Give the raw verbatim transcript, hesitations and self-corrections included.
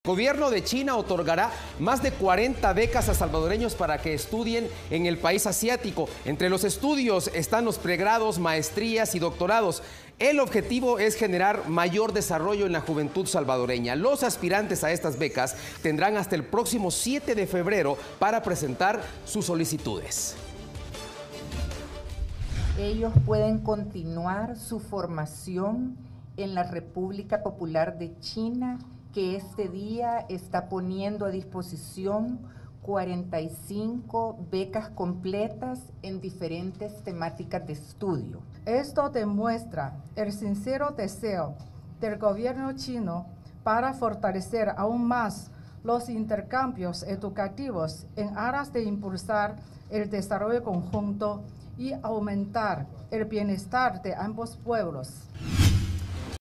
El gobierno de China otorgará más de cuarenta becas a salvadoreños para que estudien en el país asiático. Entre los estudios están los pregrados, maestrías y doctorados. El objetivo es generar mayor desarrollo en la juventud salvadoreña. Los aspirantes a estas becas tendrán hasta el próximo siete de febrero para presentar sus solicitudes. Ellos pueden continuar su formación en la República Popular de China, que este día está poniendo a disposición cuarenta y cinco becas completas en diferentes temáticas de estudio. Esto demuestra el sincero deseo del gobierno chino para fortalecer aún más los intercambios educativos en aras de impulsar el desarrollo conjunto y aumentar el bienestar de ambos pueblos.